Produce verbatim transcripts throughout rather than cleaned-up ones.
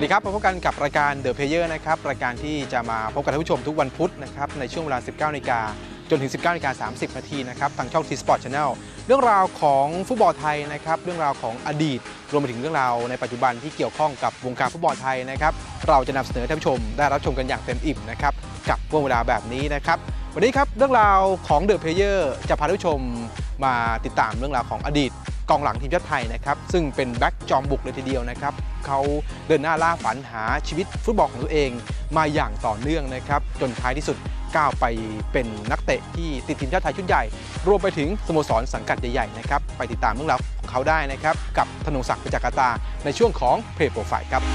วัสดีครับพบกันกับรายการ The Player นะครับรายการที่จะมาพบกับท่านผู้ชมทุกวันพุธนะครับในช่วงเวลา สิบเก้านาฬิกา จนถึง สิบเก้านาฬิกาสามสิบนาทีนะครับทางช่อง T-Sport Channel เรื่องราวของฟุตบอลไทยนะครับเรื่องราวของอดีตรวมไปถึงเรื่องราวในปัจจุบันที่เกี่ยวข้องกับวงการฟุตบอลไทยนะครับเราจะนำเสนอท่านผู้ชมได้รับชมกันอย่างเต็มอิ่มนะครับกับช่วงเวลาแบบนี้นะครับวันนี้ครับเรื่องราวของ The Player จะพาท่านผู้ชมมาติดตามเรื่องราวของอดีตกองหลังทีมชาติไทยนะครับซึ่งเป็นแบ็คจอมบุกเลยทีเดียวนะครับเขาเดินหน้าล่าฝันหาชีวิตฟุตบอลของตัวเองมาอย่างต่อเนื่องนะครับจนท้ายที่สุดก้าวไปเป็นนักเตะที่ติดทีมชาติไทยชุดใหญ่รวมไปถึงสโมสรสังกัดใหญ่ๆนะครับไปติดตามเรื่องราวของเขาได้นะครับกับธนงศักดิ์ ประจักษ์กตาในช่วงของเพลย์โปรไฟล์ครับ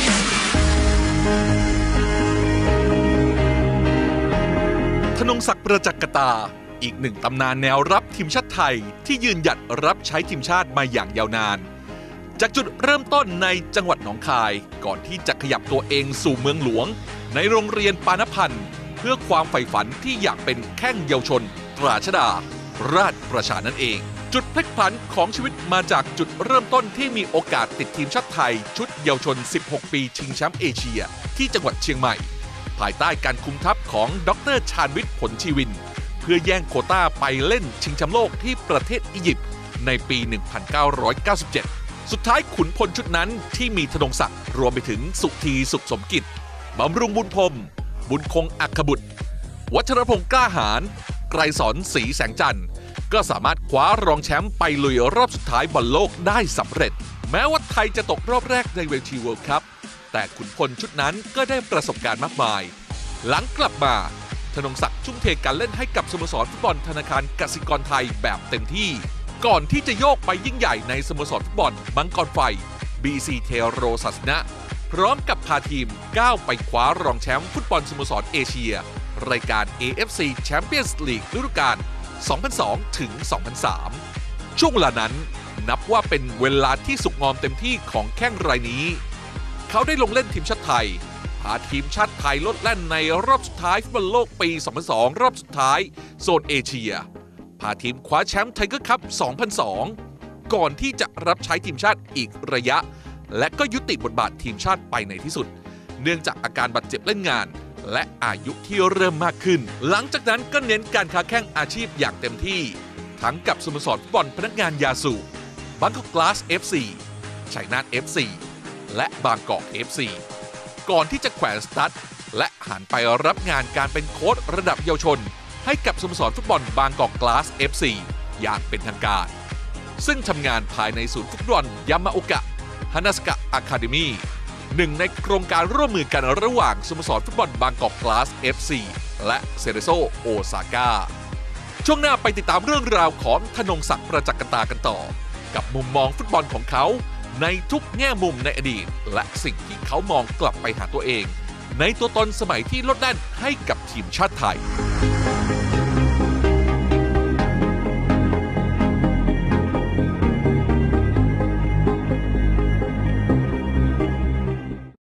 ธนงศักดิ์ ประจักษ์กตาอีกหนึ่งตำนานแนวรับทีมชาติไทยที่ยืนหยัดรับใช้ทีมชาติมาอย่างยาวนานจากจุดเริ่มต้นในจังหวัดหนองคายก่อนที่จะขยับตัวเองสู่เมืองหลวงในโรงเรียนปานพันธ์เพื่อความใฝ่ฝันที่อยากเป็นแข้งเยาวชนตราชดาราชประชานั่นเองจุดพลิกผันของชีวิตมาจากจุดเริ่มต้นที่มีโอกาสติดทีมชาติไทยชุดเยาวชนสิบหกปีชิงแชมป์เอเชียที่จังหวัดเชียงใหม่ภายใต้การคุมทัพของดร.ชาญวิทย์ผลชีวินเพื่อแย่งโควต้าไปเล่นชิงแชมป์โลกที่ประเทศอียิปต์ในปี หนึ่งพันเก้าร้อยเก้าสิบเจ็ด สุดท้ายขุนพลชุดนั้นที่มีธนงศักดิ์รวมไปถึงสุธีสุขสมกิจบำรุงบุญพรมบุญคงอัครบุตรวัชรพงษ์กล้าหาญไกรสอนศรีแสงจันทร์ก็สามารถคว้ารองแชมป์ไปลุยรอบสุดท้ายบอลโลกได้สำเร็จแม้ว่าไทยจะตกรอบแรกในเวทีเวิลด์คัพแต่ขุนพลชุดนั้นก็ได้ประสบการณ์มากมายหลังกลับมาธนงศักดิ์ทุ่มเทการเล่นให้กับสโมสรฟุตบอลธนาคารกสิกรไทยแบบเต็มที่ก่อนที่จะโยกไปยิ่งใหญ่ในสโมสรฟุตบอลมังกรไฟ บี ซี เทโรศาสนะพร้อมกับพาทีมก้าวไปคว้ารองแชมป์ฟุตบอลสโมสรเอเชียรายการ เอ เอฟ ซี Champions League ฤดูกาล สองพันสองถึงสองพันสาม ช่วงเวลานั้นนับว่าเป็นเวลาที่สุกงอมเต็มที่ของแข้งรายนี้เขาได้ลงเล่นทีมชาติไทยพาทีมชาติไทยลดแล่นในรอบสุดท้ายฟุตบอลโลกปี สองพันสอง รอบสุดท้ายโซนเอเชียพาทีมคว้าแชมป์ไทเกอร์คัพ สองพันสอง ก่อนที่จะรับใช้ทีมชาติอีกระยะและก็ยุติบทบาททีมชาติไปในที่สุดเนื่องจากอาการบาดเจ็บเล่นงานและอายุที่เริ่มมากขึ้นหลังจากนั้นก็เน้นการค้าแข่งอาชีพอย่างเต็มที่ทั้งกับสโมสรฟุตบอลพนักงานยาสูบบางกอกกลาส เอฟ ซี ชัยนาท เอฟ ซี และบางกอก เอฟ ซี ก่อนที่จะแขวนสตั๊ดและหันไปรับงานการเป็นโค้ชระดับเยาวชนให้กับสโมสรฟุตบอลบางกอกกลาส เอฟ ซี อย่างเป็นทางการซึ่งทำงานภายในศูนย์ฟุตบอลยามาโอกะฮานาสกะอะคาเดมี่หนึ่งในโครงการร่วมมือกันระหว่างสโมสรฟุตบอลบางกอกกลาส เอฟ ซี และเซเรโซโอซาก้าช่วงหน้าไปติดตามเรื่องราวของธนงศักดิ์ ประจักษ์กตากันต่อกับมุมมองฟุตบอลของเขาในทุกแง่มุมในอดีตและสิ่งที่เขามองกลับไปหาตัวเองในตัวตนสมัยที่ลดแล่นให้กับทีมชาติไทย